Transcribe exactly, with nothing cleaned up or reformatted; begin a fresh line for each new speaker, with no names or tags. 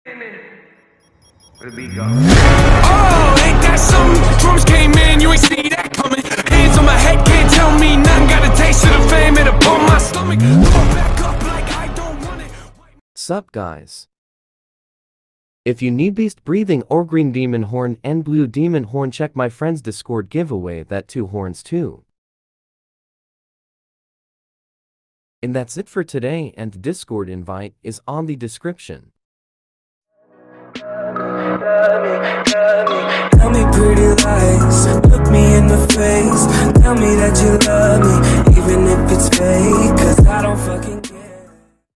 Where the beat go? Oh, ain't that something? Drums came in, you ain't see that coming. Hands on my head, can't tell me nothing. Got a taste of the fame, it'll pull my stomach. Throw back up like I don't want it.
Sup guys? If you need Beast Breathing or Green Demon Horn and Blue Demon Horn, check my friend's Discord giveaway that two horns too. And that's it for today, and the Discord invite is on the description.
Tell me pretty lies, look me in the face. Tell me that you love me, even if it's fake.